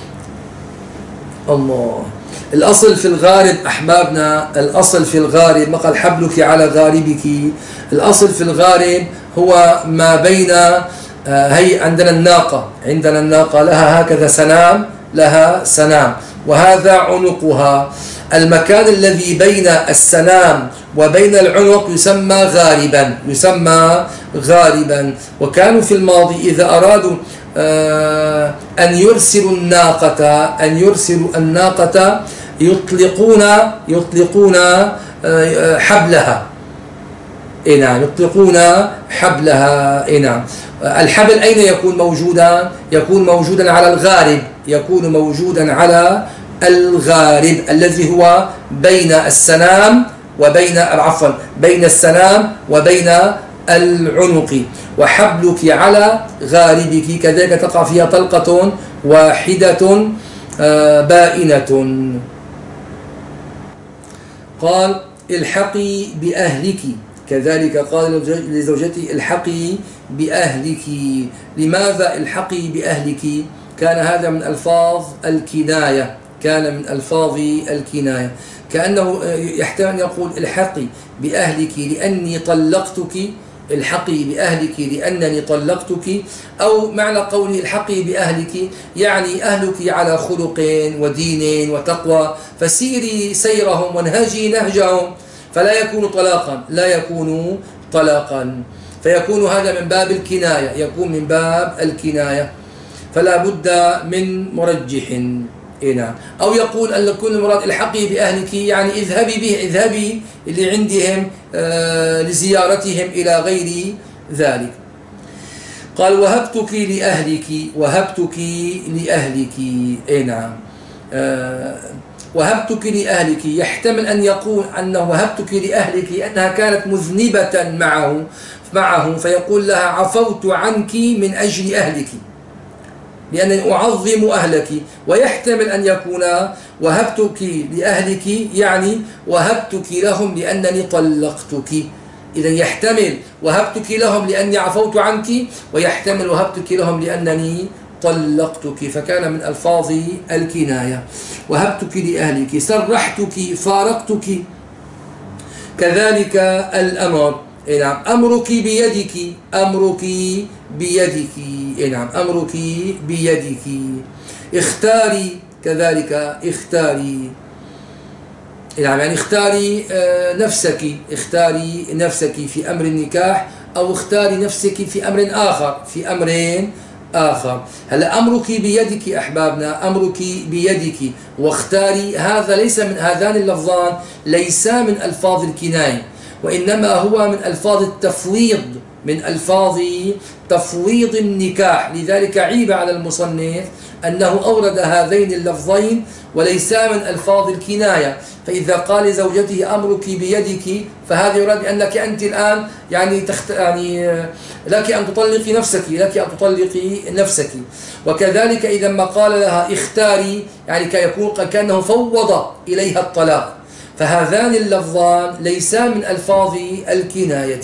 S1: الله، الأصل في الغارب أحبابنا، الأصل في الغارب، ما قال حبلك على غاربك، الأصل في الغارب هو ما بين، هي عندنا الناقة، عندنا الناقة لها هكذا سنام، لها سنام، وهذا عنقها، المكان الذي بين السنام وبين العنق يسمى غاربا، يسمى غاربا. وكانوا في الماضي إذا أرادوا أن يرسلوا الناقة، أن يرسلوا الناقة يطلقون يطلقون حبلها. نعم، يطلقون حبلها. نعم. الحبل أين يكون موجودا؟ يكون موجودا على الغارب، يكون موجودا على الغارب الذي هو بين السنام وبين عفوا بين السنام وبين العنق. وحبلك على غاربك كذلك تقع فيها طلقة واحدة بائنة. قال الحقي بأهلك كذلك، قال لزوجتي الحقي بأهلك. لماذا الحقي بأهلك؟ كان هذا من ألفاظ الكناية، كان من ألفاظ الكناية، كأنه يحتمل أن يقول الحقي بأهلك لأني طلقتك، الحقي بأهلك لأنني طلقتك، أو معنى قولي الحقي بأهلك يعني أهلك على خلق ودين وتقوى، فسيري سيرهم وانهجي نهجهم، فلا يكون طلاقا، لا يكون طلاقا، فيكون هذا من باب الكناية، يكون من باب الكناية، فلا بد من مرجح. نعم. أو يقول أن يكون المراد الحقي بأهلك يعني اذهبي به، اذهبي اللي عندهم آه لزيارتهم إلى غير ذلك. قال وهبتك لأهلك، وهبتك لأهلك. نعم. آه وهبتك لأهلك، يحتمل أن يقول أنه وهبتك لأهلك أنها كانت مذنبة معه معه فيقول لها عفوت عنك من أجل أهلك لأنني أعظم أهلك. ويحتمل أن يكون وهبتك لأهلك يعني وهبتك لهم لأنني طلقتك. إذا يحتمل وهبتك لهم لأني عفوت عنك، ويحتمل وهبتك لهم لأنني طلقتك، فكان من ألفاظ الكناية. وهبتك لأهلك، سرحتك، فارقتك، كذلك الأمر. نعم. أمرك بيدك، أمرك بيدك. نعم. أمرك بيدك. اختاري، كذلك اختاري. نعم. يعني اختاري نفسك، اختاري نفسك في أمر النكاح، أو اختاري نفسك في أمر آخر، في أمر آخر. هلا أمرك بيدك أحبابنا، أمرك بيدك واختاري، هذا ليس من هذان اللفظان ليس من ألفاظ الكناية، وإنما هو من ألفاظ التفويض، من ألفاظ تفويض النكاح. لذلك عيب على المصنف أنه أورد هذين اللفظين وليسا من ألفاظ الكناية. فإذا قال لزوجته أمرك بيدك فهذا يراد بأنك أنت الآن يعني, تخت... يعني لك أن تطلقي نفسك لك أن تطلقي نفسك. وكذلك إذا ما قال لها اختاري يعني كيكون كأنه فوض إليها الطلاق. فهذان اللفظان ليسا من ألفاظ الكناية.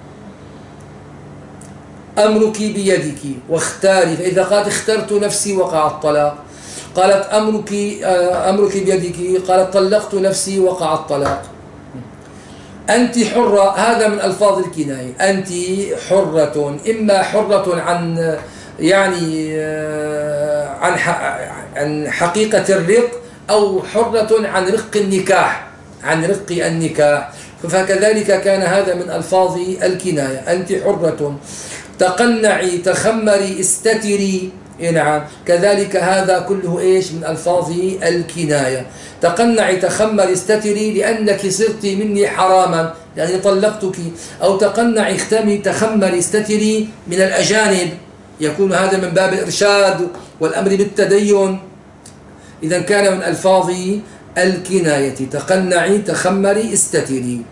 S1: أمرك بيدك واختاري، فإذا قالت اخترت نفسي وقع الطلاق. قالت أمرك أمرك بيدك قالت طلقت نفسي وقع الطلاق. أنت حرة، هذا من ألفاظ الكناية. أنت حرة، إما حرة عن يعني عن عن حقيقة الرق، أو حرة عن رق النكاح، عن رق النكاح. فكذلك كان هذا من ألفاظ الكناية. أنت حرة، تقنعي، تخمري، استتري. نعم، كذلك هذا كله إيش من ألفاظ الكناية. تقنعي، تخمري، استتري لأنك صرت مني حراما يعني طلقتك. أو تقنعي، اختمي، تخمري، استتري من الأجانب، يكون هذا من باب الإرشاد والأمر بالتدين. إذا كان من ألفاظ الكناية. تقنعي، تخمري، استتري.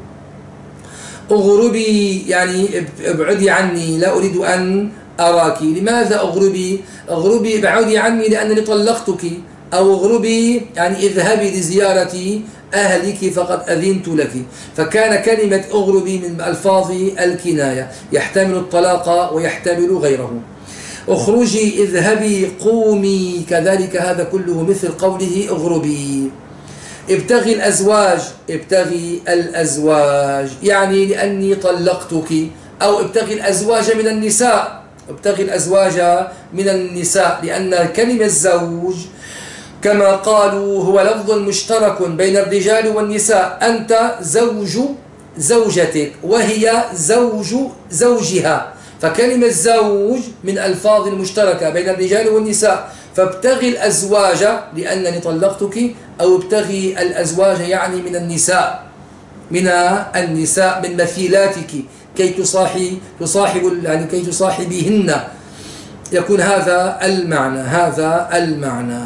S1: اغربي يعني ابعدي عني، لا أريد أن أراك. لماذا أغربي؟ اغربي ابعدي عني لأنني طلقتك. أو اغربي يعني اذهبي لزيارة أهلك فقد أذنت لك. فكان كلمة اغربي من ألفاظ الكناية، يحتمل الطلاق ويحتمل غيره. اخرجي، اذهبي، قومي، كذلك هذا كله مثل قوله اغربي. ابتغي الأزواج، ابتغي الأزواج يعني لأني طلقتك. أو ابتغي الأزواج من النساء، ابتغي الأزواج من النساء، لأن كلمة الزوج كما قالوا هو لفظ مشترك بين الرجال والنساء. أنت زوج زوجتك وهي زوج زوجها، فكلمة زوج من ألفاظ المشتركة بين الرجال والنساء. فابتغي الأزواج لأنني طلقتك، أو ابتغي الأزواج يعني من النساء، من النساء من مثيلاتك، كي تصاحي تصاحب يعني كي تصاحبيهن. يكون هذا المعنى، هذا المعنى.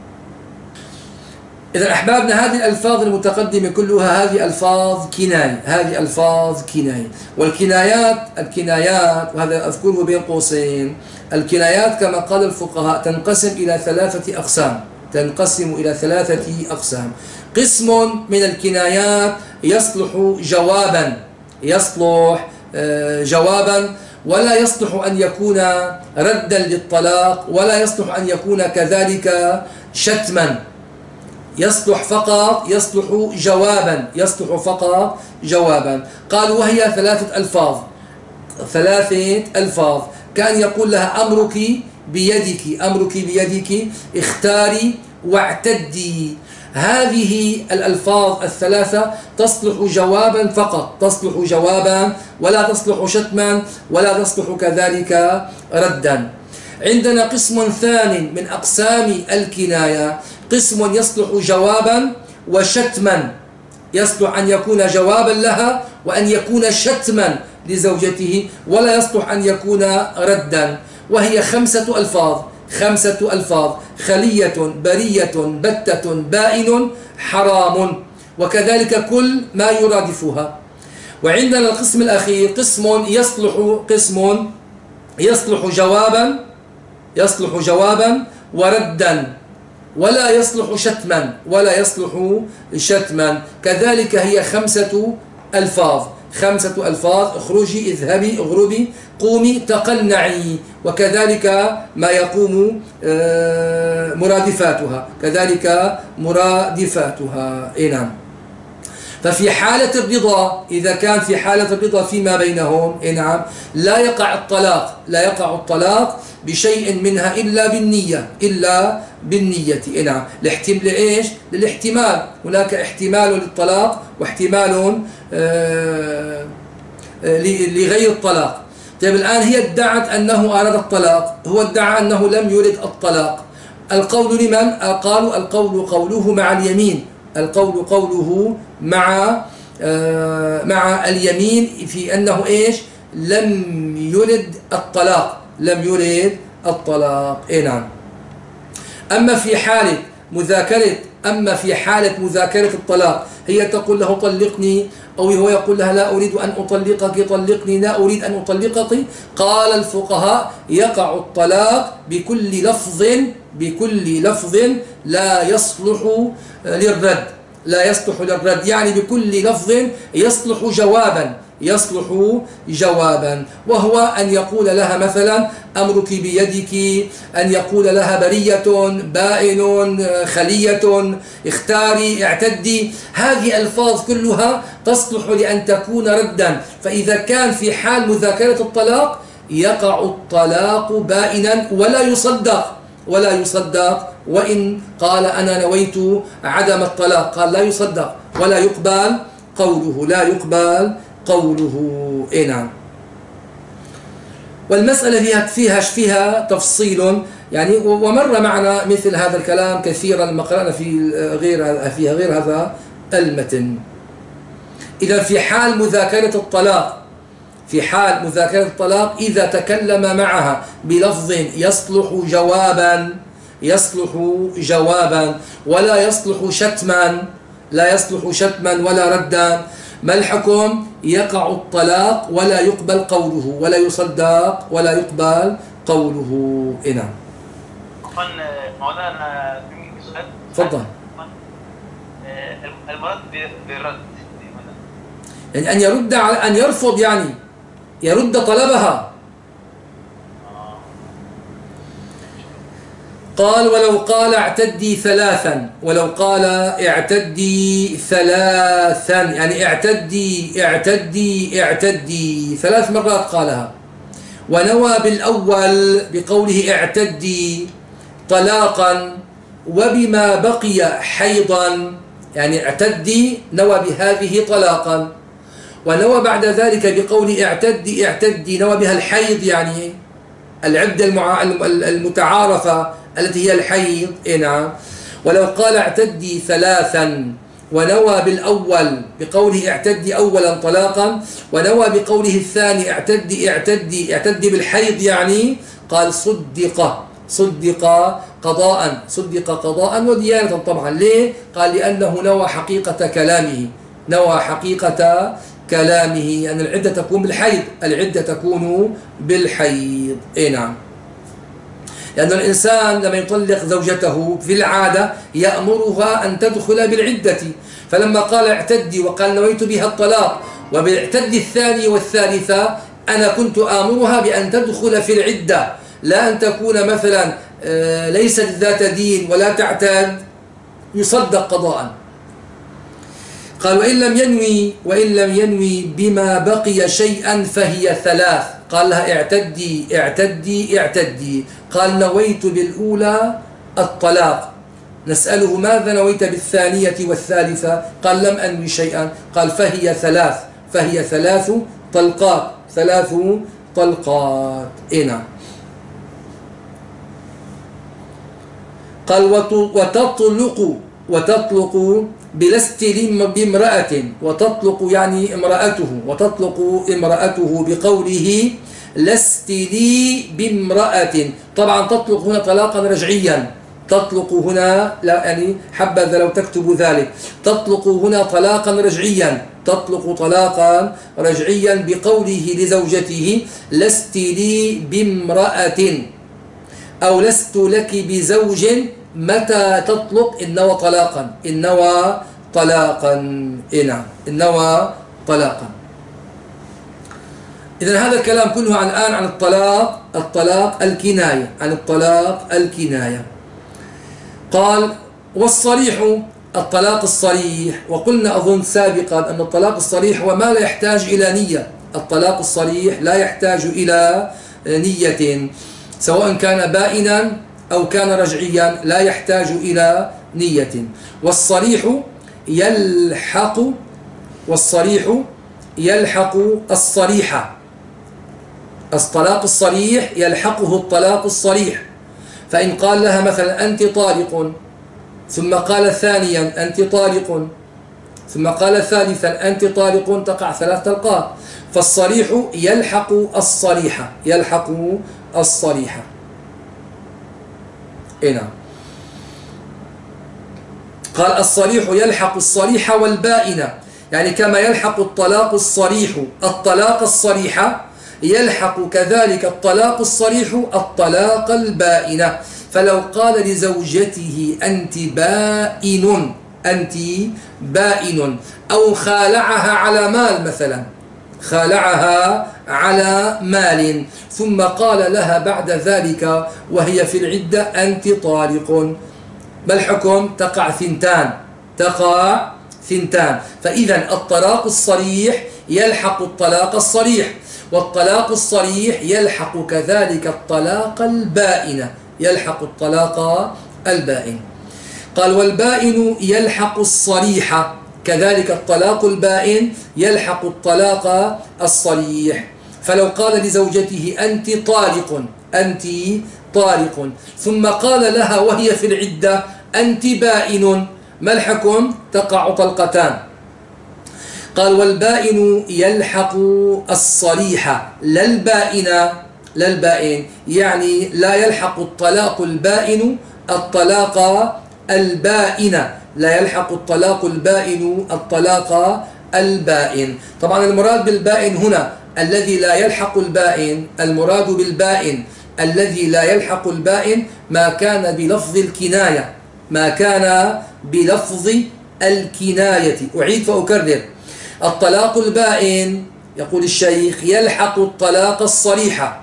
S1: إذا أحبابنا هذه الألفاظ المتقدمة كلها هذه ألفاظ كناية، هذه ألفاظ كناية. والكنايات الكنايات وهذا أذكره بين قوسين، الكنايات كما قال الفقهاء تنقسم إلى ثلاثة أقسام، تنقسم إلى ثلاثة أقسام. قسم من الكنايات يصلح جوابا، يصلح جوابا ولا يصلح أن يكون ردا للطلاق، ولا يصلح أن يكون كذلك شتما. يصلح فقط، يصلح جوابا، يصلح فقط جوابا. قالوا وهي ثلاثة ألفاظ، ثلاثة ألفاظ. كان يقول لها أمرك بيدك، أمرك بيدك، اختاري واعتدي. هذه الألفاظ الثلاثة تصلح جوابا فقط، تصلح جوابا ولا تصلح شتما ولا تصلح كذلك ردا. عندنا قسم ثاني من أقسام الكناية، قسم يصلح جوابا وشتما، يصلح أن يكون جوابا لها وأن يكون شتما لزوجته، ولا يصلح أن يكون ردا. وهي خمسة ألفاظ، خمسة ألفاظ: خلية، برية، بتة، بائن، حرام، وكذلك كل ما يرادفها. وعندنا القسم الأخير قسم يصلح قسم يصلح جوابا، يصلح جوابا وردا، ولا يصلح شتما، ولا يصلح شتما. كذلك هي خمسة ألفاظ، خمسة ألفاظ: اخرجي، اذهبي، اغربي، قومي، تقنعي، وكذلك ما يقوم مرادفاتها، كذلك مرادفاتها. إيه نعم. ففي حالة الرضا، إذا كان في حالة الرضا فيما بينهم، إيه نعم، لا يقع الطلاق، لا يقع الطلاق بشيء منها إلا بالنية، إلا بالنية. إيه نعم. لاحتمال إيش؟ للاحتمال، هناك احتمال للطلاق واحتمال آه لغير الطلاق. طيب الآن هي ادعت أنه أراد الطلاق، هو ادعى أنه لم يرد الطلاق. القول لمن؟ قالوا القول قوله مع اليمين، القول قوله مع آه مع اليمين في أنه إيش؟ لم يرد الطلاق، لم يرد الطلاق. إيه نعم. أما في حالة مذاكرة أما في حالة مذاكرة الطلاق، هي تقول له طلقني، أو هو يقول لها لا أريد أن أطلقك طلقني، لا أريد أن أطلقك، قال الفقهاء يقع الطلاق بكل لفظ بكل لفظ لا يصلح للرد لا يصلح للرد يعني بكل لفظ يصلح جوابا يصلح جوابا وهو أن يقول لها مثلا أمرك بيدك، أن يقول لها برية، بائن، خلية، اختاري، اعتدي. هذه ألفاظ كلها تصلح لأن تكون ردا. فإذا كان في حال مذاكرة الطلاق يقع الطلاق بائنا ولا يصدق ولا يصدق وإن قال أنا نويت عدم الطلاق، قال لا يصدق ولا يقبل قوله لا يقبل قوله. إيه نعم. والمسألة فيها فيها فيها تفصيل يعني، ومر معنا مثل هذا الكلام كثيرا لما قرأنا في غير فيها غير هذا المتن. إذا في حال مذاكرة الطلاق في حال مذاكرة الطلاق إذا تكلم معها بلفظ يصلح جوابا يصلح جوابا ولا يصلح شتما لا يصلح شتما ولا ردا، ما الحكم؟ يقع الطلاق ولا يقبل قوله ولا يصدق ولا يقبل قوله. إنا
S2: مولانا في سؤال.
S1: تفضل.
S2: المراد بالرد
S1: يعني أن يرد على أن يرفض، يعني يرد طلبها. قال ولو قال اعتدي ثلاثا ولو قال اعتدي ثلاثا يعني اعتدي اعتدي اعتدي ثلاث مرات قالها، ونوى بالأول بقوله اعتدي طلاقا وبما بقي حيضا، يعني اعتدي نوى بهذه طلاقا، ونوى بعد ذلك بقوله اعتدي اعتدي نوى بها الحيض، يعني العدة المتعارفة التي هي الحيض. إيه نعم. ولو قال اعتدي ثلاثا ونوى بالأول بقوله اعتدي أولا طلاقا، ونوى بقوله الثاني اعتدي اعتدي اعتدي بالحيض، يعني قال صدق صدق قضاء صدق قضاء وديانة. طبعا ليه؟ قال لأنه نوى حقيقة كلامه نوى حقيقة كلامه أن العدة تكون بالحيض العدة تكون بالحيض. إيه نعم. لأن الإنسان لما يطلق زوجته في العادة يأمرها أن تدخل بالعدة، فلما قال اعتدي وقال نويت بها الطلاق وباعتدي الثاني والثالثة أنا كنت آمرها بأن تدخل في العدة، لا أن تكون مثلا ليست ذات دين ولا تعتد يصدق قضاء. قال وإن لم ينوي وإن لم ينوي بما بقي شيئا فهي ثلاث. قال لها اعتدي اعتدي اعتدي، قال نويت بالأولى الطلاق، نسأله ماذا نويت بالثانية والثالثة؟ قال لم أنوي شيئا. قال فهي ثلاث فهي ثلاث طلقات ثلاث طلقات. إنا قال وتطلق وتطلق بلا استلم بامرأة، وتطلق يعني امرأته وتطلق امرأته بقوله لست لي بامرأة. طبعا تطلق هنا طلاقا رجعيا تطلق هنا لا يعني حبذا لو تكتب ذلك تطلق هنا طلاقا رجعيا تطلق طلاقا رجعيا بقوله لزوجته لست لي بامرأة أو لست لك بزوج. متى تطلق؟ إن نوى طلاقا إن نوى طلاقا إنا إن نوى طلاقا. إذن هذا الكلام كله عن الآن عن الطلاق الطلاق الكناية عن الطلاق الكناية. قال والصريح الطلاق الصريح، وقلنا أظن سابقا أن الطلاق الصريح هو ما لا يحتاج إلى نية. الطلاق الصريح لا يحتاج إلى نية، سواء كان بائنا أو كان رجعيا لا يحتاج إلى نية. والصريح يلحق والصريح يلحق الصريح الطلاق الصريح يلحقه الطلاق الصريح. فإن قال لها مثلا أنت طالق، ثم قال ثانيا أنت طالق، ثم قال ثالثا أنت طالق، تقع ثلاث طلقات. فالصريح يلحق الصريح يلحق الصريح. إيه نعم. قال الصريح يلحق الصريح والبائن، يعني كما يلحق الطلاق الصريح الطلاق الصريح يلحق كذلك الطلاق الصريح الطلاق البائن. فلو قال لزوجته أنت بائن أنت بائن، أو خالعها على مال مثلا، خالعها على مال، ثم قال لها بعد ذلك وهي في العدة أنت طالق، ما الحكم؟ تقع ثنتان تقع ثنتان. فإذا الطلاق الصريح يلحق الطلاق الصريح، والطلاق الصريح يلحق كذلك الطلاق البائن، يلحق الطلاق البائن. قال والبائن يلحق الصريح، كذلك الطلاق البائن يلحق الطلاق الصريح. فلو قال لزوجته أنت طالق أنت طالق، ثم قال لها وهي في العدة أنت بائن، ما الحكم؟ تقع طلقتان. قال والبائن يلحق الصريح لا البائن لا البائن، يعني لا يلحق الطلاق البائن الطلاق البائن، لا يلحق الطلاق البائن الطلاق البائن. طبعا المراد بالبائن هنا الذي لا يلحق البائن، المراد بالبائن الذي لا يلحق البائن ما كان بلفظ الكناية، ما كان بلفظ الكناية. أعيد فأكرر، الطلاق البائن يقول الشيخ يلحق الطلاق الصريح،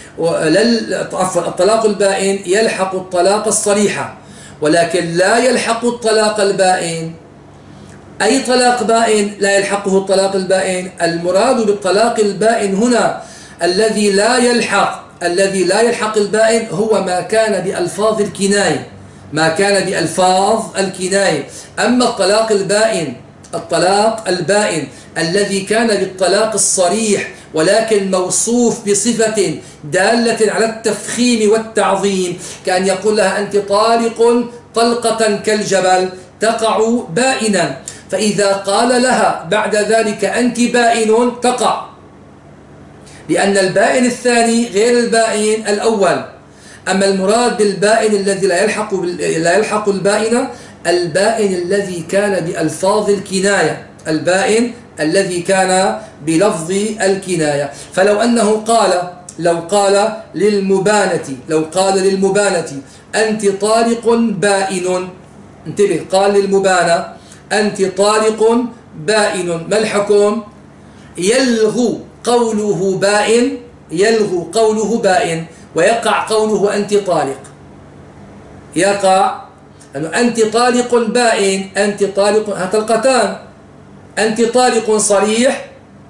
S1: الطلاق البائن يلحق الطلاق الصريح، ولكن لا يلحق الطلاق البائن. أي طلاق بائن لا يلحقه الطلاق البائن؟ المراد بالطلاق البائن هنا الذي لا يلحق الذي لا يلحق البائن هو ما كان بألفاظ الكناية، ما كان بألفاظ الكناية. أما الطلاق البائن الطلاق البائن الذي كان بالطلاق الصريح ولكن موصوف بصفة دالة على التفخيم والتعظيم، كأن يقول لها أنت طالق طلقة كالجبل، تقع بائنا. فإذا قال لها بعد ذلك أنت بائن تقع، لأن البائن الثاني غير البائن الأول. أما المراد بالبائن الذي لا يلحق لا يلحق البائن، البائن الذي كان بألفاظ الكناية، البائن الذي كان بلفظ الكناية. فلو أنه قال لو قال للمبانة لو قال للمبانة أنت طالق بائن، انتبه، قال للمبانة أنت طالق بائن، ما الحكم؟ يلغو قوله بائن يلغو قوله بائن ويقع قوله أنت طالق، يقع أنه أنت طالق بائن، أنت طالق هطلقتان، أنت طالق صريح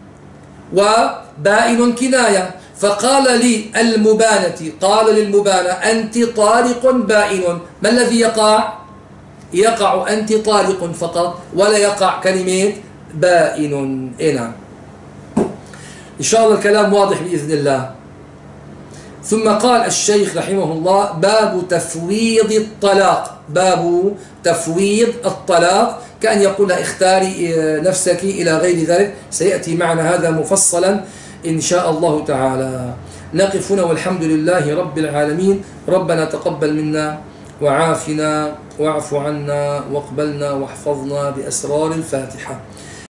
S1: وبائن كناية. فقال لي المبانة قال للمبانة أنت طالق بائن، ما الذي يقع؟ يقع أنت طالق فقط، ولا يقع كلمة بائن. نعم، إن شاء الله الكلام واضح بإذن الله. ثم قال الشيخ رحمه الله باب تفويض الطلاق، باب تفويض الطلاق، كأن يقول اختاري نفسك إلى غير ذلك، سيأتي معنا هذا مفصلا إن شاء الله تعالى. نقف هنا والحمد لله رب العالمين. ربنا تقبل منا وعافنا واعف عنا واقبلنا واحفظنا بأسرار الفاتحة.